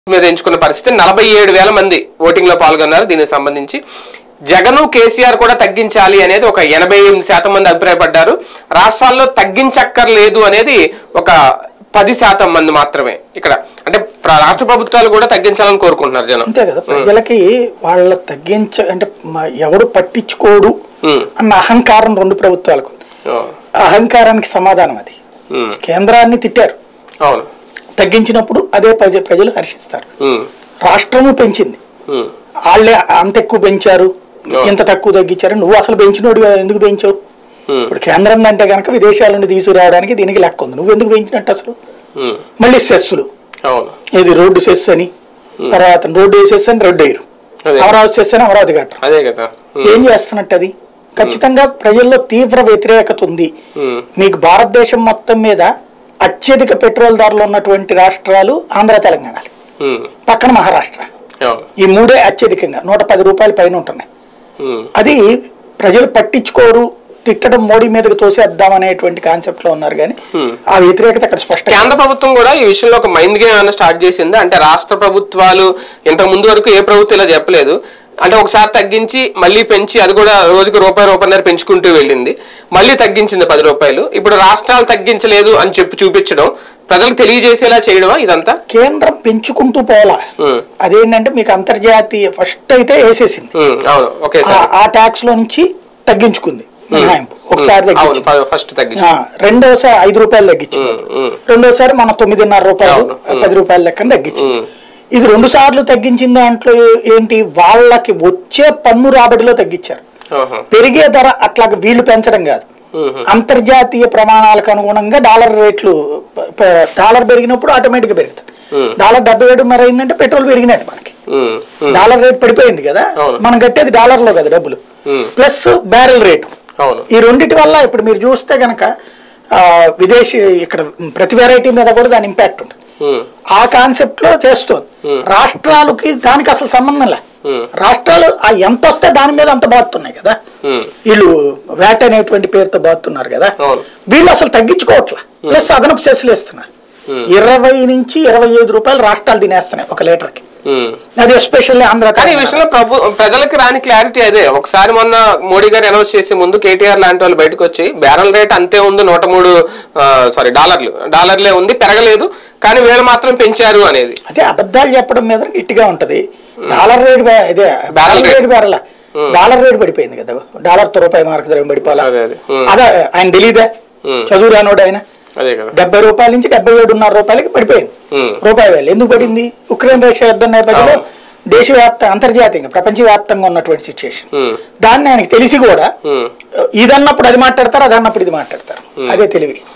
మీద ఎంచుకున్న పరిస్థితి 47,000 మంది ఓటింగ్ లో పాల్గొన్నారు. దీనికి సంబంధించి జగన్ కేసీఆర్ కూడా తగ్గించాలి అనేది ఒక 88% మంది అభిప్రాయపడ్డారు. రాష్ట్రాల్లో తగ్గించక్కర్లేదు అనేది ఒక 10% మంది మాత్రమే. ఇక్కడ అంటే రాష్ట్ర ప్రభుత్వాలు కూడా తగ్గించాలని కోరుకుంటున్నారు జనం. అంతే కదా, ప్రజలకి వాళ్ళ అంటే ఎవడు పట్టించుకోడు అన్న అహంకారం రెండు ప్రభుత్వాలకు. అహంకారానికి సమాధానం అది. కేంద్రాన్ని తిట్టారు, అవును, తగ్గించినప్పుడు అదే ప్రజలు హర్షిస్తారు. రాష్ట్రము పెంచింది, వాళ్ళే అంత ఎక్కువ పెంచారు, ఎంత తక్కువ తగ్గించారు. నువ్వు అసలు పెంచినోడు ఎందుకు పెంచావు? ఇప్పుడు కేంద్రం అంటే కనుక విదేశాల నుండి తీసుకురావడానికి దీనికి లెక్క ఉంది. నువ్వు ఎందుకు పెంచినట్టు అసలు? మళ్ళీ సెస్సులు, ఇది రోడ్డు సెస్ అని, తర్వాత రోడ్డు వేసేస్ అని రోడ్డు వేయరు, అమరావతి సెస్ అని అమరావతి కట్టరు. ఏం చేస్తున్నట్టు? అది ఖచ్చితంగా ప్రజల్లో తీవ్ర వ్యతిరేకత ఉంది. మీకు భారతదేశం మొత్తం మీద అత్యధిక పెట్రోల్ ధరలు ఉన్నటువంటి రాష్ట్రాలు ఆంధ్ర, తెలంగాణ, పక్కన మహారాష్ట్ర. ఈ మూడే అత్యధికంగా 110 రూపాయల పైన ఉంటున్నాయి. అది ప్రజలు పట్టించుకోరు, తిట్టడం మోడీ మీదకి తోసేద్దాం అనేటువంటి కాన్సెప్ట్ లో ఉన్నారు. కానీ ఆ వ్యతిరేకత అక్కడ స్పష్టంగా. కేంద్ర ప్రభుత్వం కూడా ఈ విషయంలో ఒక మైండ్ గేమ్ ఏమైనా స్టార్ట్ చేసింది అంటే, రాష్ట్ర ప్రభుత్వాలు ఇంతకు ముందు వరకు ఏ ప్రభుత్వం ఇలా చెప్పలేదు. అంటే ఒకసారి తగ్గించి మళ్ళీ పెంచి, అది కూడా రోజుకి రూపాయన్నర పెంచుకుంటూ వెళ్ళింది, మళ్ళీ తగ్గించింది 10 రూపాయలు. ఇప్పుడు రాష్ట్రాలు తగ్గించలేదు అని చెప్పి చూపించడం, ప్రజలకు తెలియజేసేలా చేయడమా ఇదంతా? కేంద్రం పెంచుకుంటూ పోలా. అదేంటంటే మీకు అంతర్జాతీయ ఫస్ట్ అయితే వేసేసింది, ఆ ట్యాక్స్ లో నుంచి తగ్గించుకుంది ఒకసారి, రెండోసారి 5 రూపాయలు తగ్గించింది, రెండోసారి మన 9.5 రూపాయలు 10 రూపాయల లెక్కన తగ్గించింది. ఇది 2 సార్లు తగ్గించిన దాంట్లో ఏంటి, వాళ్ళకి వచ్చే పన్ను రాబడిలో తగ్గించారు. పెరిగే ధర అట్లాగ వీళ్ళు పెంచడం కాదు, అంతర్జాతీయ ప్రమాణాలకు అనుగుణంగా డాలర్ రేట్లు, డాలర్ పెరిగినప్పుడు ఆటోమేటిక్ గా పెరుగుతాయి. డాలర్ 77 అయిందంటే పెట్రోల్ పెరిగినట్టు. మనకి డాలర్ రేట్ పడిపోయింది కదా, మనం కట్టేది డాలర్ లో కదా డబ్బులు, ప్లస్ బ్యారెల్ రేటు. ఈ రెండింటి వల్ల ఇప్పుడు మీరు చూస్తే గనక విదేశీ ఇక్కడ ప్రతి వెరైటీ మీద కూడా దాని ఇంపాక్ట్ ఉంటుంది. ఆ కాన్సెప్ట్ లో చేస్తుంది. రాష్ట్రాలకి దానికి అసలు సంబంధం లే. రాష్ట్రాలు ఎంత వస్తే దాని మీద అంత బాగుతున్నాయి కదా. వీళ్ళు వ్యాట్ అనేటువంటి పేరుతో బాగుతున్నారు కదా, వీళ్ళు అసలు తగ్గించుకోవట్లా. ప్లస్ అదనపు సెస్సులు వేస్తున్నారు. 20 నుంచి 25 రూపాయలు రాష్ట్రాలు తినేస్తున్నాయి ఒక లీటర్కి. అది ఎస్పెషల్లీ ఆంధ్ర. కానీ ఈ విషయంలో ప్రజలకు రాని క్లారిటీ అదే. ఒకసారి మొన్న మోడీ గారు అనౌన్స్ చేసే ముందు కేటీఆర్ లాంటి వాళ్ళు బయటకు వచ్చి బ్యారల్ రేట్ అంతే ఉంది, 103 డాలర్లే ఉంది, పెరగలేదు, కానీ వీళ్ళు మాత్రం పెంచారు అనేది. అదే అబద్ధాలు చెప్పడం మీద గట్టిగా ఉంటది. డాలర్ రేట్ ఇదే barrel rate barrel dollar rate పడిపోయింది కదా, డాలర్ తో రూపాయి మార్కు ద్రవ్యం పడిపోవాలా? అదే ఆయన తెలీదా? చదువు రానోడు ఆయన. 70 రూపాయల నుంచి 77.5 రూపాయలకి పడిపోయింది. రూపాయి వేలు ఎందుకు పడింది? ఉక్రెయిన్ రష్యా యుద్ధం నేపథ్యంలో అంతర్జాతీయంగా ప్రపంచవ్యాప్తంగా ఉన్నటువంటి సిచ్యుయేషన్. దాన్ని ఆయనకి తెలిసి కూడా ఇదన్నప్పుడు అది మాట్లాడతారు, అది అన్నప్పుడు ఇది మాట్లాడతారు. అదే తెలివి.